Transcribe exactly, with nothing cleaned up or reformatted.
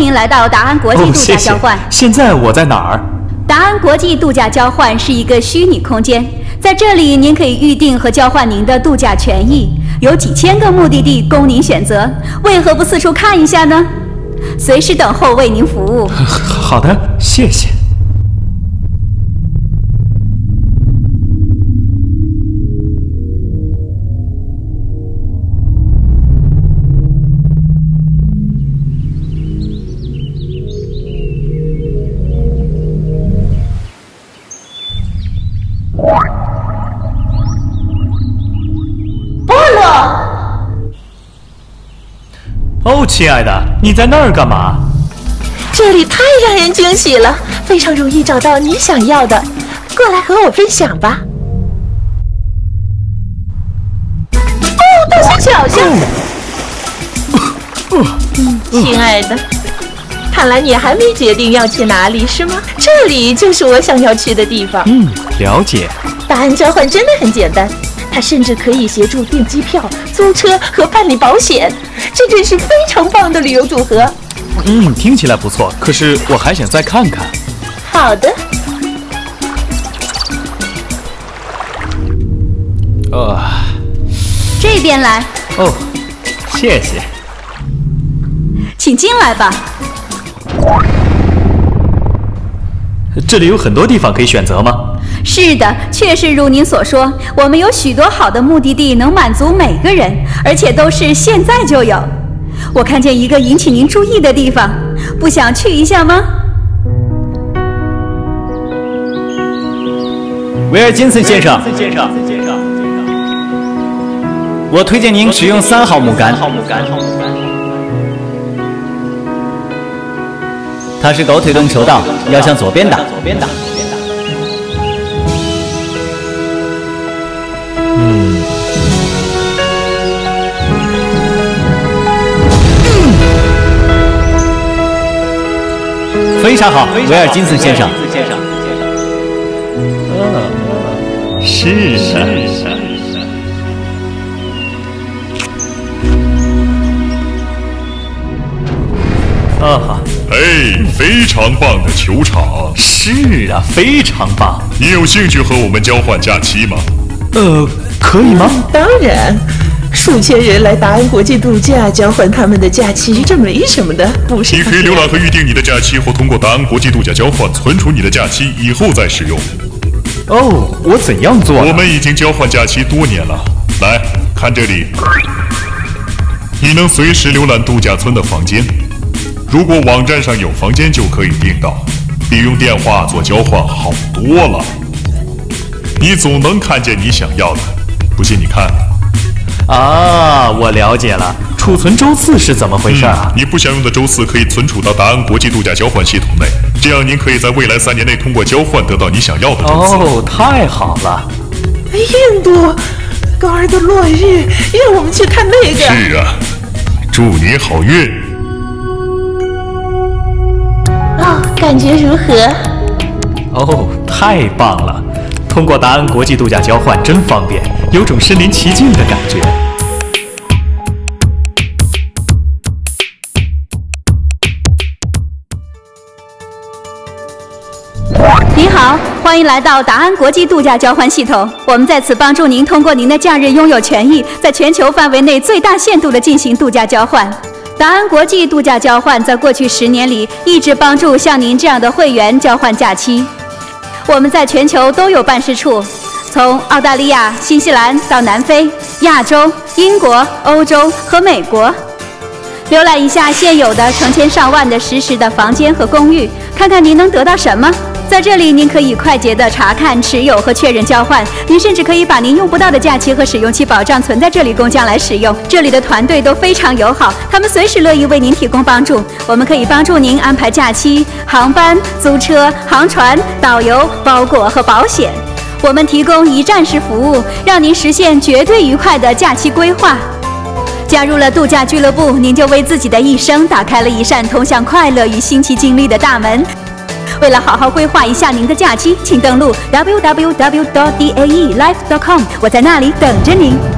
您来到达安国际度假交换。哦、 谢谢。现在我在哪儿？ 达安国际度假交换是一个虚拟空间，在这里您可以预定和交换您的度假权益，有几千个目的地供您选择。为何不四处看一下呢？随时等候为您服务。 好的，谢谢。 哦，亲爱的，你在那儿干嘛？ 这里太让人惊喜了，非常容易找到你想要的，过来和我分享吧。哦，大声小声。 哦嗯，亲爱的，看来你还没决定要去哪里是吗？这里就是我想要去的地方。 嗯，了解。 答案交换真的很简单。 它甚至可以协助订机票、租车和办理保险，这真是非常棒的旅游组合。 嗯，听起来不错，可是我还想再看看。 好的。 呃， 这边来。 哦，谢谢。 请进来吧。 这里有很多地方可以选择吗？ 是的，确实如您所说，我们有许多好的目的地能满足每个人，而且都是现在就有。我看见一个引起您注意的地方，不想去一下吗？ 威尔金森先生，我推荐您使用三号木杆，它是狗腿动球道，要向左边打。 嗯， 非常好，威尔金森先生。 嗯，是的。啊， 哎，非常棒的球场。 是啊，非常棒。 你有兴趣和我们交换假期吗？ 呃，可以吗？ 嗯、当然，数千人来达安国际度假交换他们的假期，这没什么的，不是？ 你可以浏览和预定你的假期，或通过达安国际度假交换存储你的假期，以后再使用。 哦，我怎样做？ 我们已经交换假期多年了。来看这里，你能随时浏览度假村的房间。如果网站上有房间，就可以订到，比用电话做交换好多了。 你总能看见你想要的，不信你看。 啊，我了解了，储存周次是怎么回事啊？ 嗯、你不想用的周次可以存储到达安国际度假交换系统内，这样您可以在未来三年内通过交换得到你想要的周次。 哦，太好了！ 印度高二的落日，让我们去看那个。 是啊，祝你好运。 哦，感觉如何？ 哦，太棒了！ 通过达安国际度假交换真方便，有种身临其境的感觉。 您好，欢迎来到达安国际度假交换系统。我们在此帮助您通过您的假日拥有权益，在全球范围内最大限度地进行度假交换。达安国际度假交换在过去十年里一直帮助像您这样的会员交换假期。 我们在全球都有办事处，从澳大利亚、新西兰到南非、亚洲、英国、欧洲和美国。浏览一下现有的成千上万的实时的房间和公寓，看看您能得到什么。在这里，您可以快捷地查看、持有和确认交换。您甚至可以把您用不到的假期和使用期保障存在这里，供将来使用。这里的团队都非常友好，他们随时乐意为您提供帮助。我们可以帮助您安排假期、航班、租车、航船、导游、包裹和保险。我们提供一站式服务，让您实现绝对愉快的假期规划。加入了度假俱乐部，您就为自己的一生打开了一扇通向快乐与新奇经历的大门。为了好好规划一下您的假期，请登录 w w w dot d a e live dot com， 我在那里等着您。